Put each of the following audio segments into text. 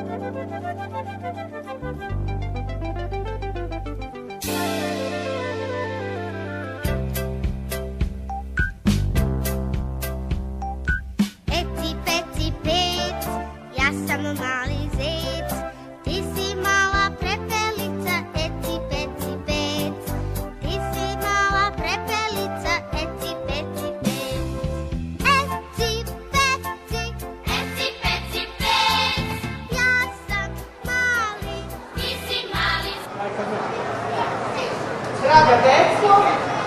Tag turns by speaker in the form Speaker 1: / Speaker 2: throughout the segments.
Speaker 1: Draga deco,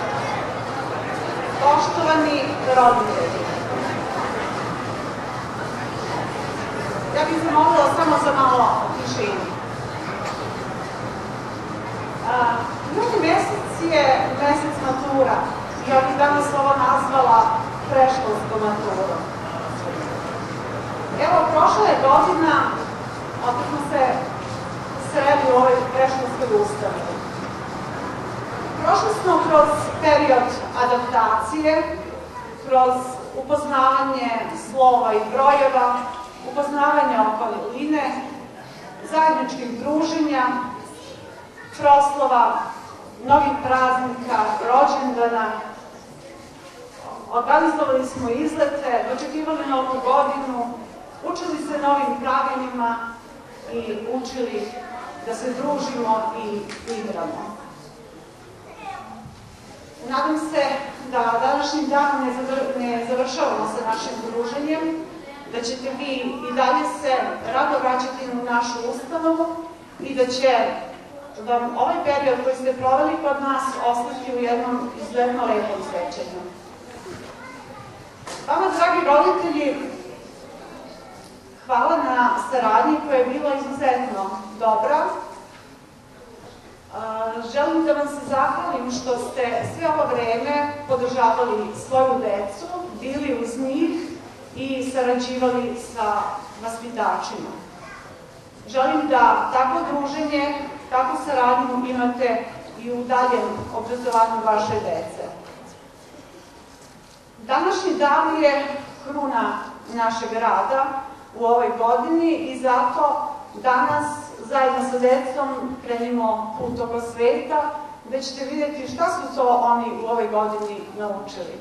Speaker 1: poštovani roditelji, ja bih zamolila samo za malo tišine. Juni mesec je mesec matura i ja bih danas ovo nazvala predškolskom maturom. Evo, prošla je godina od kad smo se sreli u ovoj predškolskoj ustanovi. Prošli smo kroz period adaptacije, kroz upoznavanje slova i brojeva, upoznavanje okoline, zajedničkih druženja, proslava, novih praznika, rođendana. Organizovali smo izlete, dočekivali novu godinu, učili se novim pravilima i učili da se družimo i igramo. Nadam se da današnjim danom ne završavamo sa našim druženjem, da ćete vi i dalje se rado vraćati u našu ustanovu i da će vam ovaj period koji ste proveli kod nas ostati u jednom izuzetno lepom sećanju. Vama, dragi roditelji, hvala na saradnji koja je bila izuzetno dobra. Želim da vam se zahvalim što ste sve ovo vreme podržavali svoju decu, bili uz njih i sarađivali sa vaspitačima. Želim da takvo druženje, takvu saradnju imate i u daljem obrazovanju vaše dece. Današnji dan je kruna našeg rada u ovoj godini i zato danas zajedno sa decom krenimo put oko sveta, gde ćete vidjeti šta su to oni u ovoj godini naučili.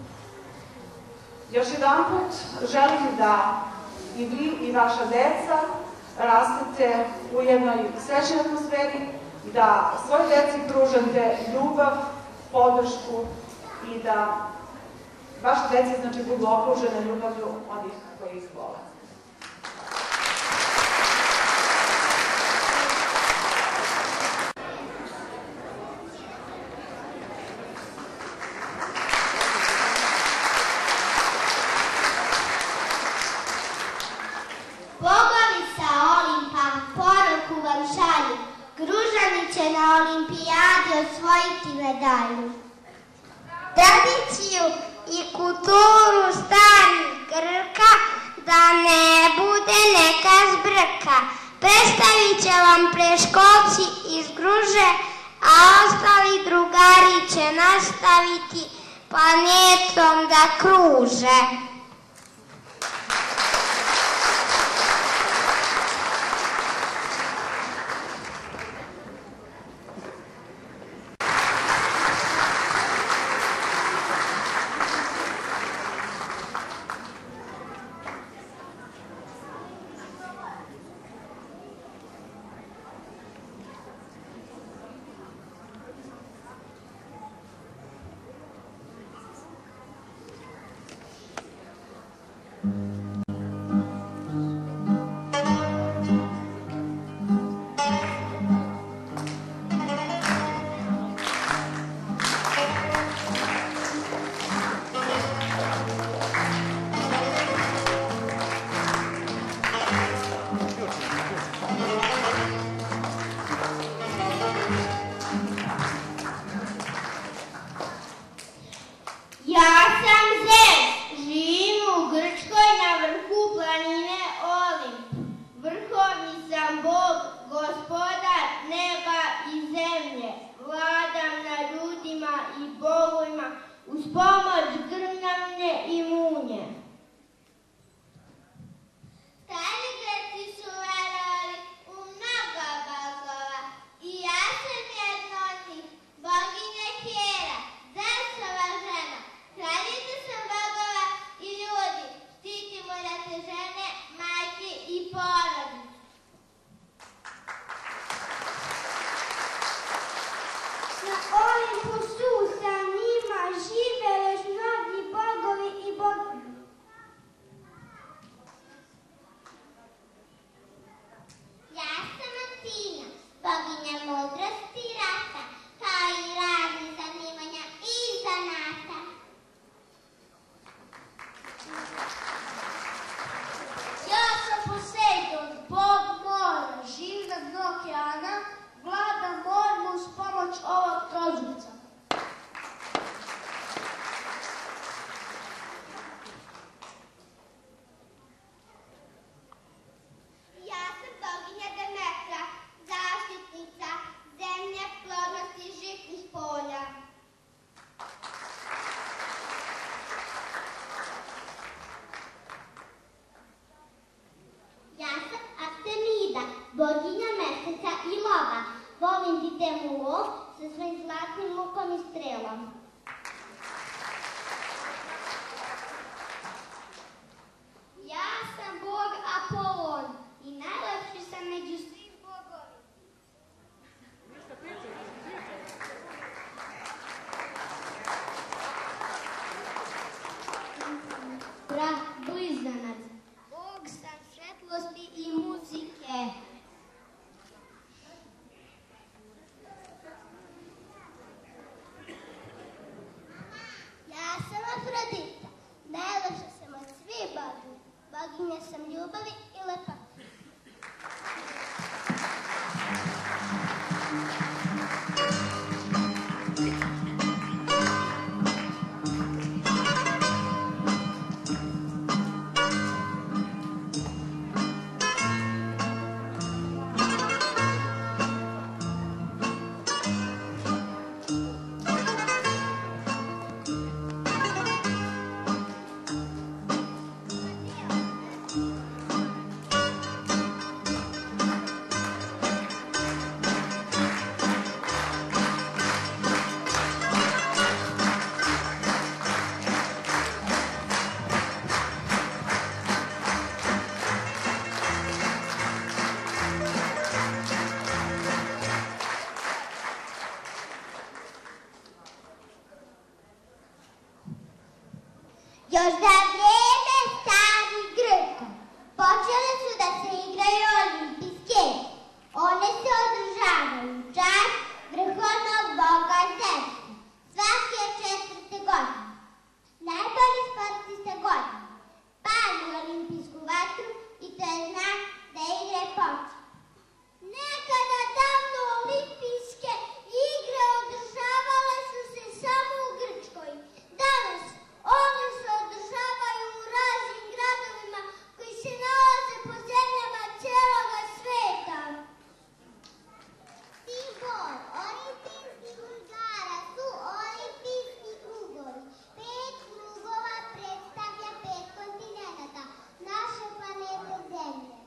Speaker 1: Još jedan put želim da i vi i vaša deca rastete u jednoj srećnoj atmosferi, da svojoj deci pružate ljubav, podršku i da vaše deci znači budu okružene ljubavlju onih koji ih vole.
Speaker 2: Bogovi sa Olimpa poruku vam šalju, Gružani će na olimpijadi osvojiti medalju. Tradiciju i kulturu starih Grka, da ne bude neka zbrka, predstavit će vam preškolci iz Gruže, a ostali drugari će nastaviti planetom da kruže. boginja meseca i lova. Volim ti te mu lov sa svojim zlatnim lukom i strelom. Ja sam bog Apolon i najlepši sam među svim bogovima. Brat blizanac, bog sam svetlosti i muzike. Ja sam Afrodita, najlepša sam od svih boginja. Boginja sam ljubavi i lepote. Još za vrijeme starih Grka počele su da se igraju olimpijske. One se održavaju u čast vrhovnog boga Zevsa svake 4. godine. Najbolji sportista godine pali olimpijsku vatru i to je znak da igre počinju. Nekada davno olimpijske igre održavale su se samo u Grčkoj. Danas one se održavaju u raznim gradovima koji se nalaze po zemljama cijeloga sveta. Simbol olimpijskih igara su olimpijski krugovi. 5 krugova predstavlja 5 kontinenata naše planete Zemlje.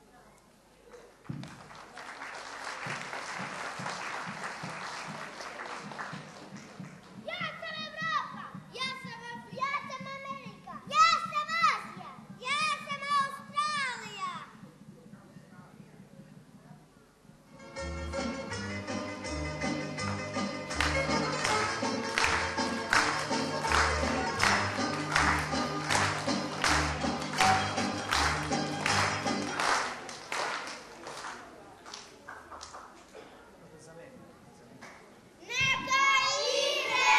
Speaker 2: Ja sam Evropa! Ja sam Amerika! Ja sam Azija! Ja sam Australija! Neka igre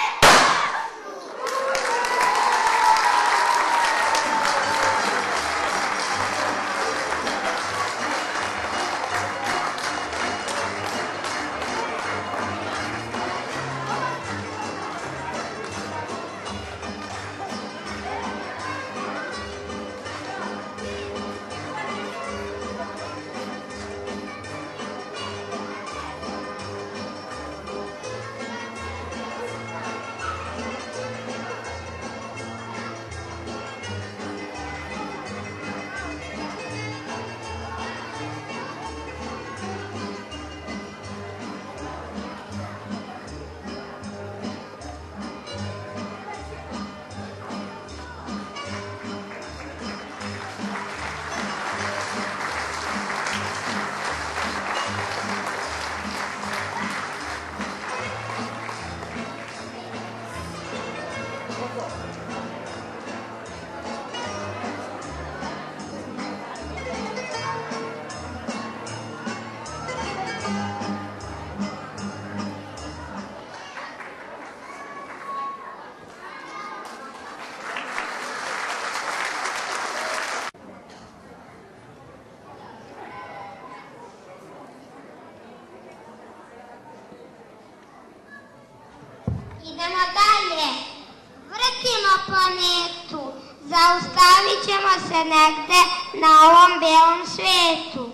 Speaker 2: idemo dalje. Vrtimo planetu. Zaustavit ćemo se negde na ovom belom svetu.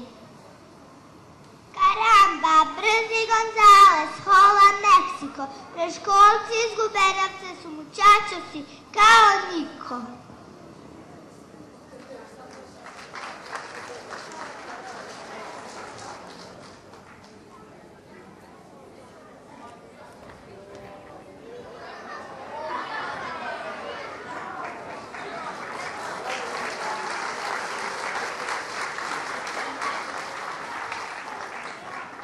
Speaker 2: Karamba, Brzi Gonzales, Hola, Meksiko. Preškolci iz Guberavca su mučačosi kao niko.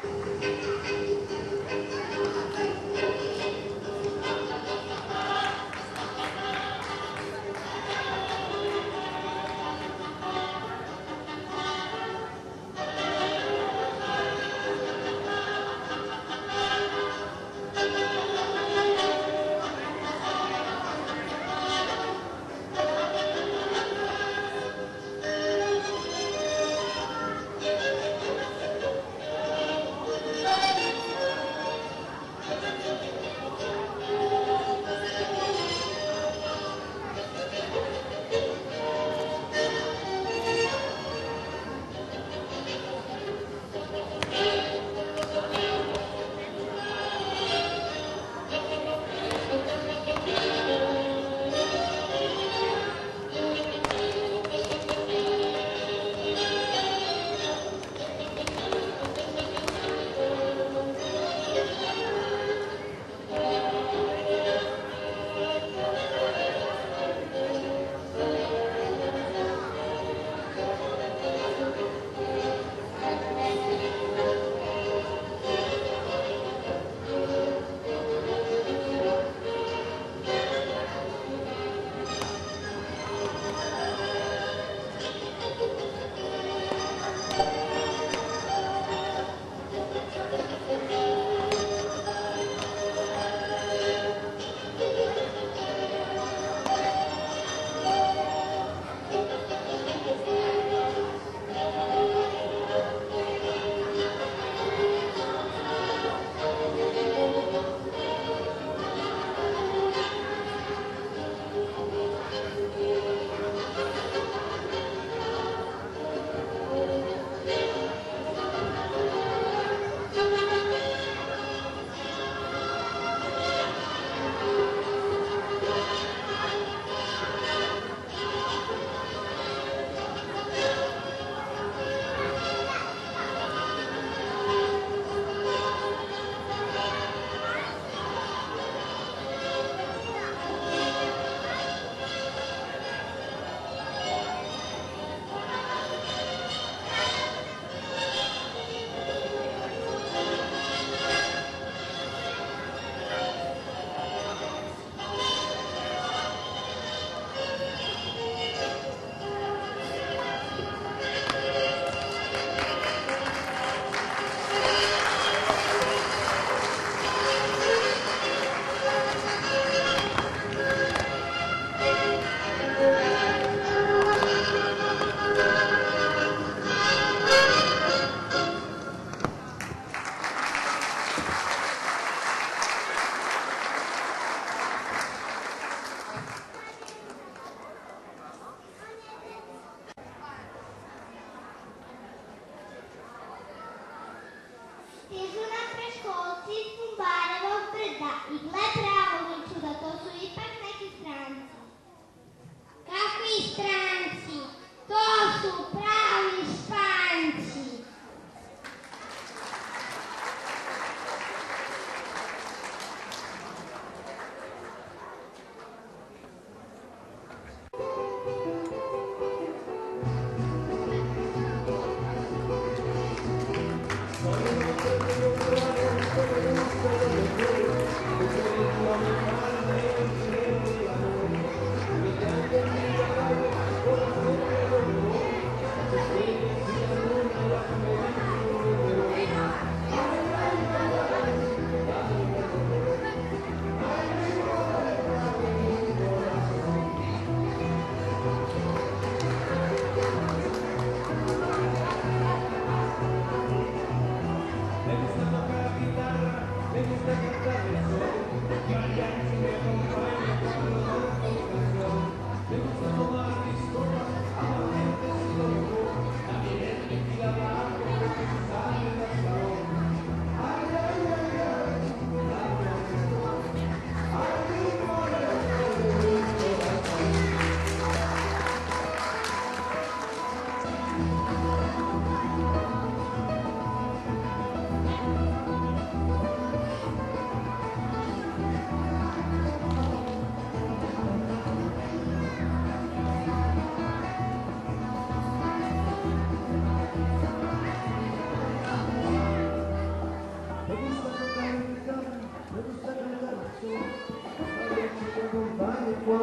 Speaker 3: Hvala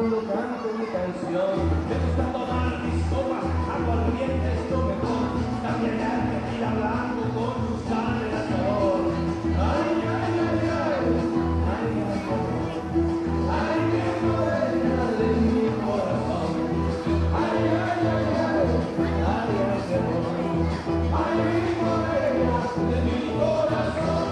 Speaker 3: cuando canto mi canción. Me gusta tomar mis copas, aguardiente es lo mejor. También hay ir hablando con luz de la sol. Ay, ay, ay, ay, ay, ay, ay, qué morena de mi corazón. Ay, ay, ay, ay, ay, ay, qué morena. Ay, morena de mi corazón.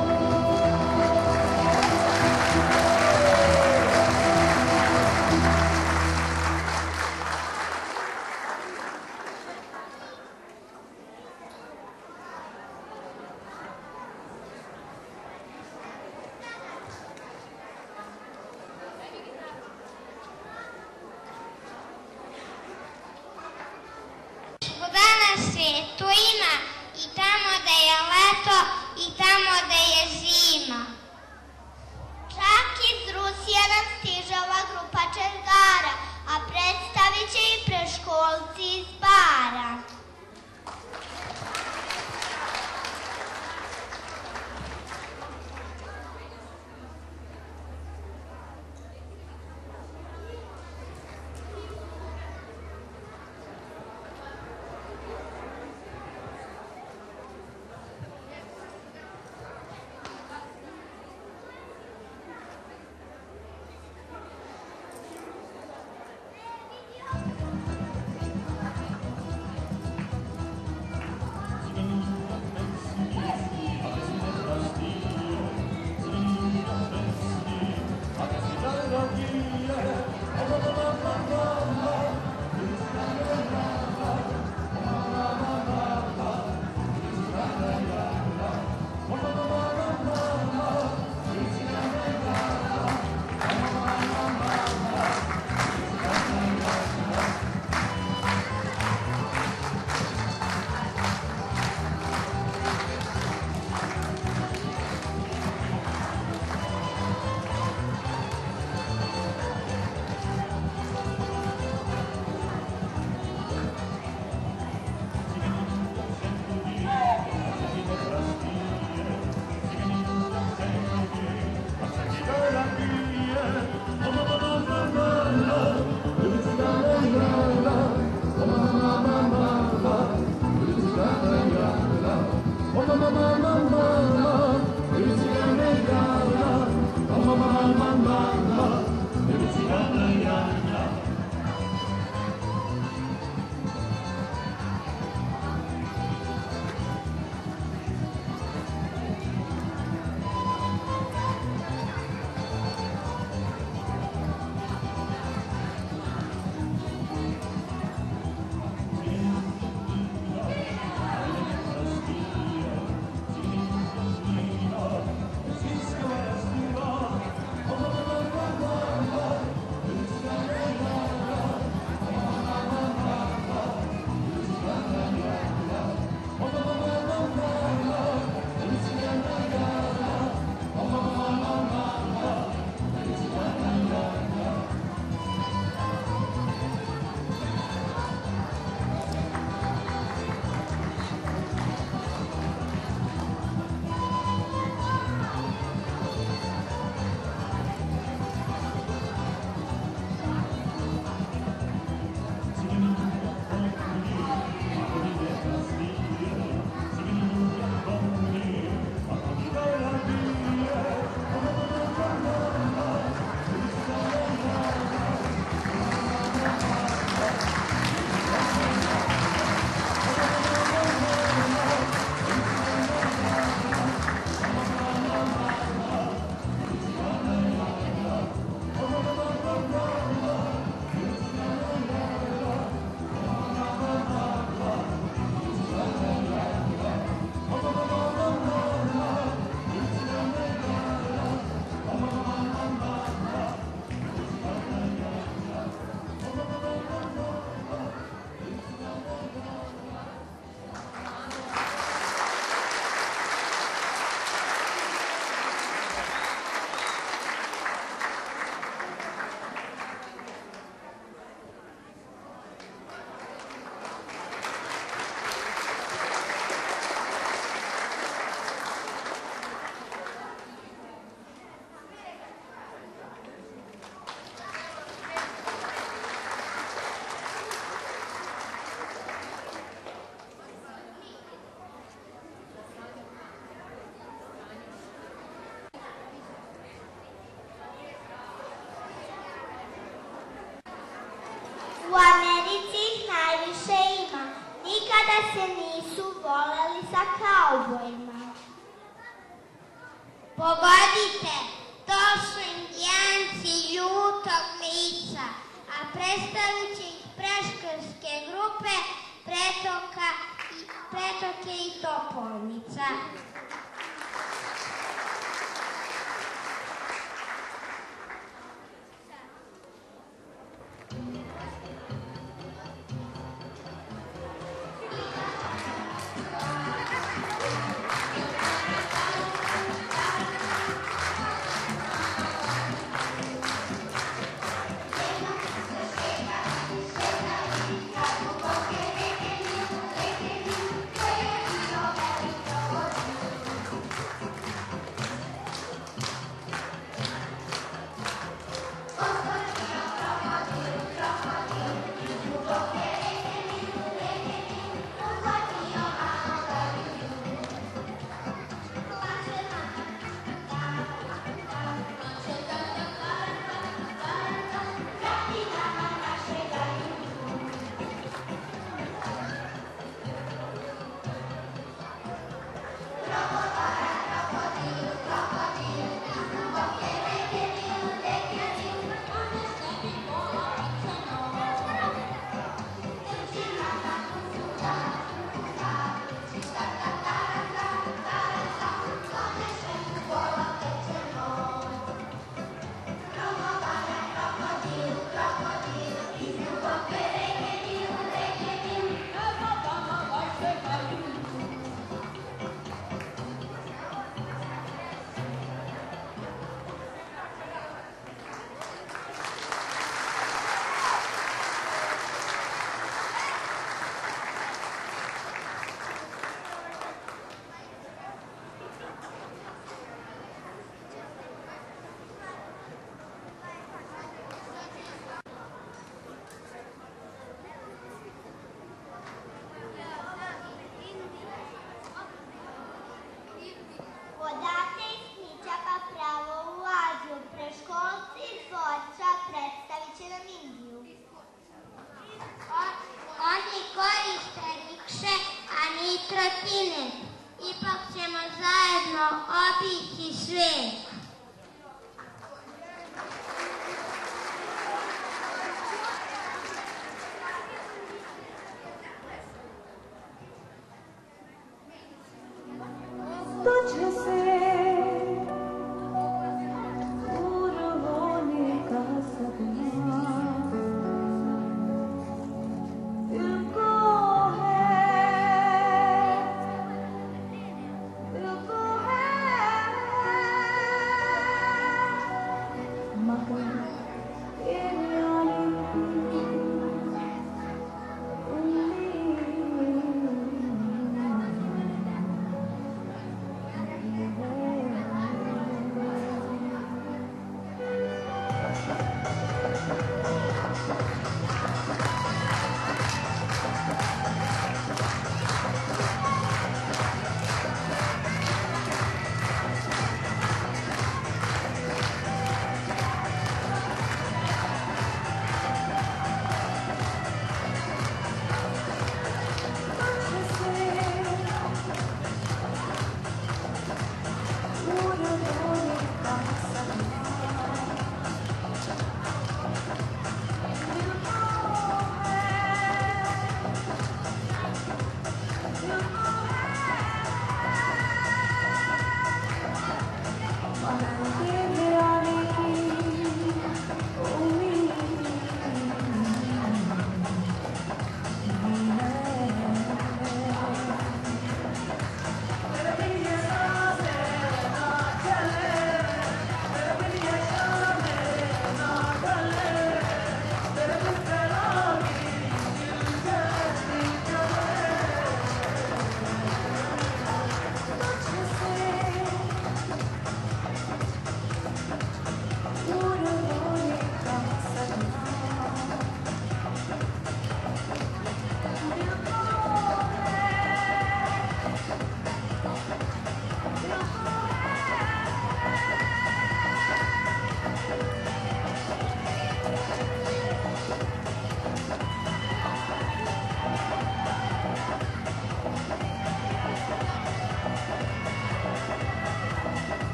Speaker 2: se nisu voleli sa kaubojima. Pogodite, to su indijanci ljutog lica, a predstavit će ih preškolske grupe Pretoke i Topolnica.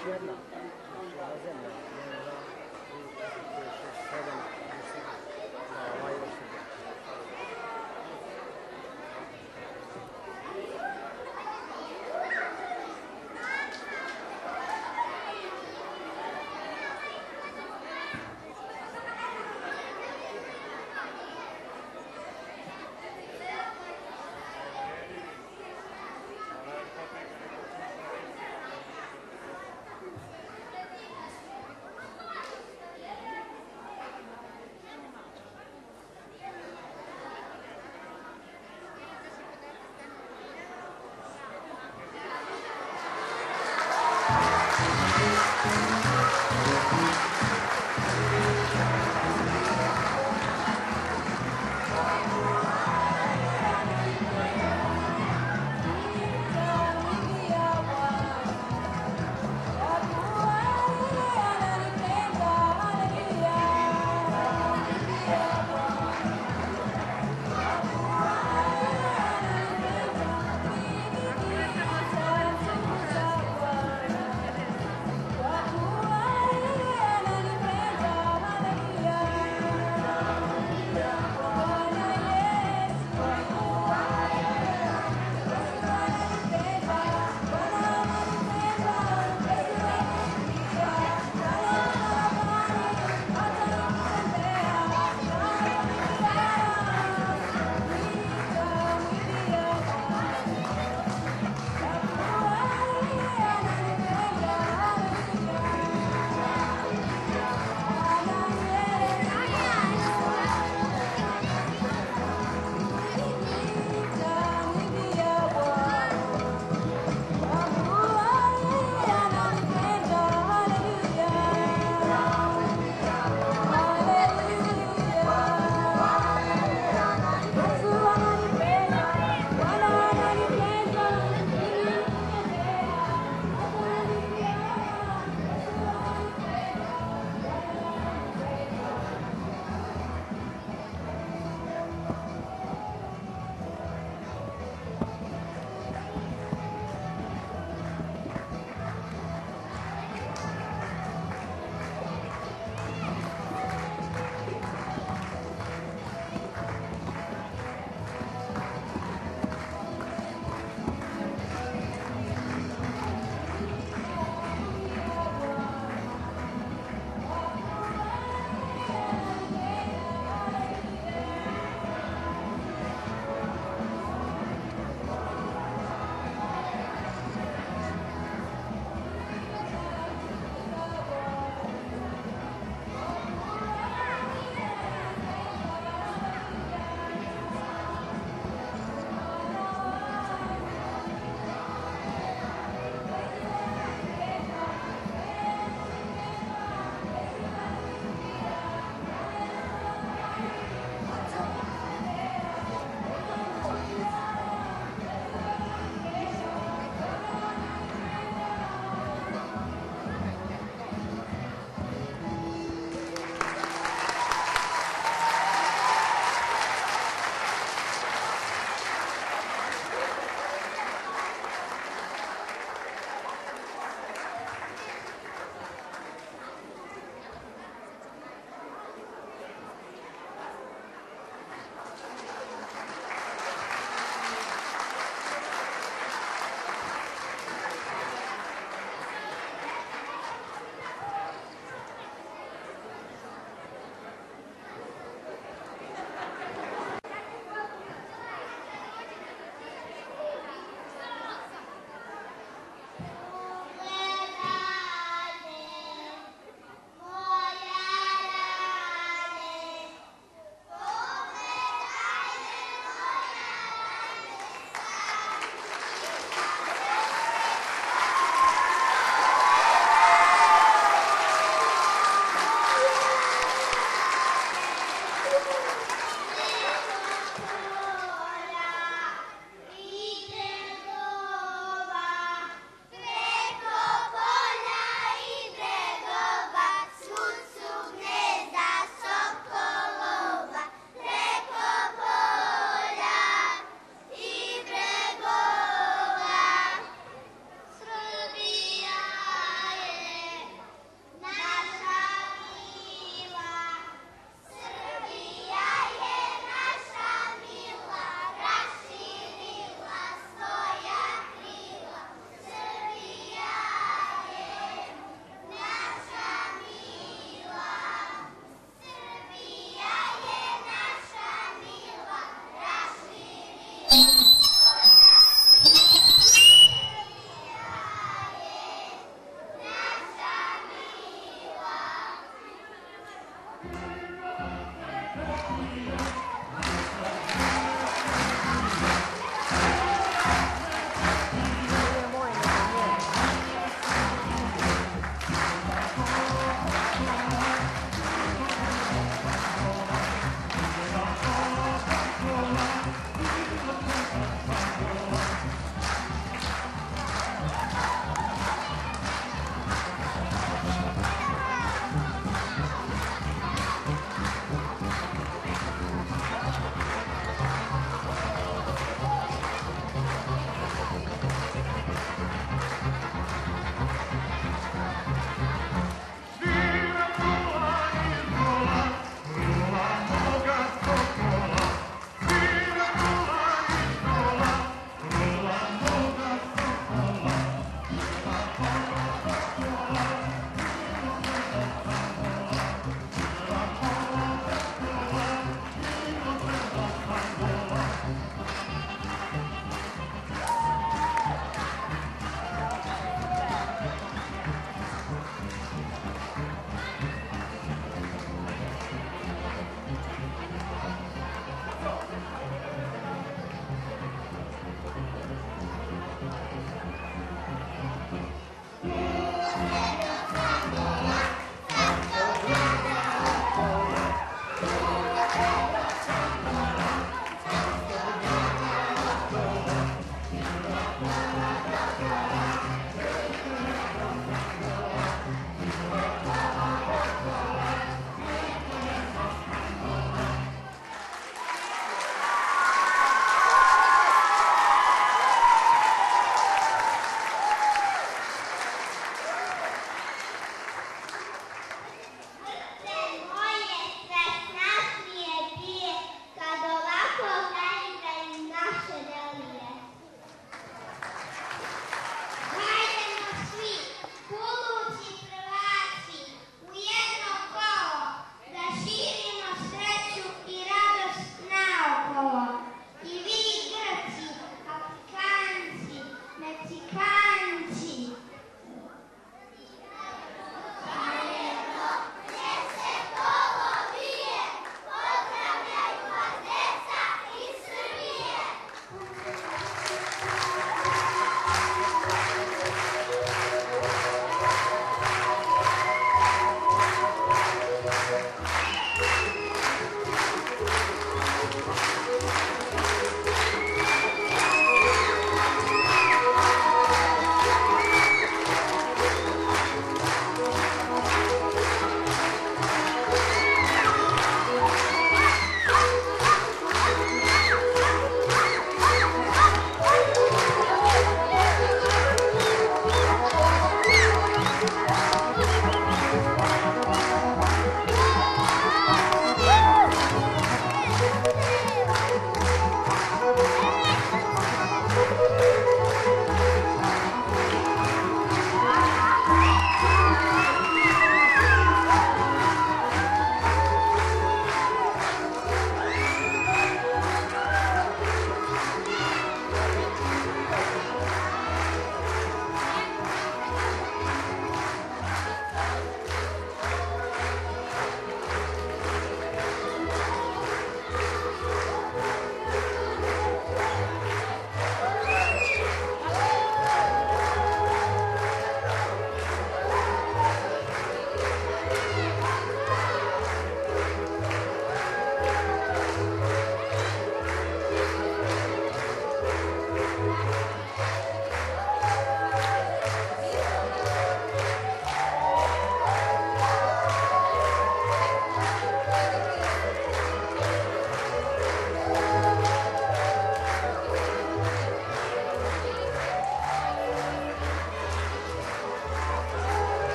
Speaker 4: jedna zemlja, nema i 7 na ovaj osnovu.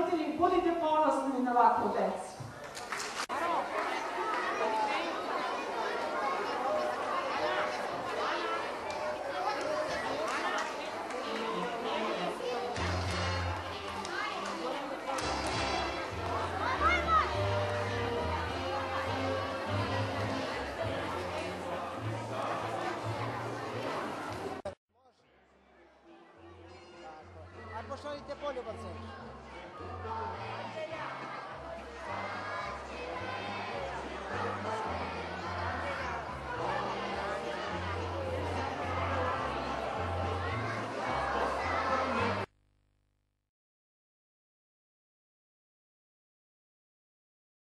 Speaker 1: roditelji, budite ponosni na ovakvu decu.
Speaker 4: Aj pošaljite poljubac.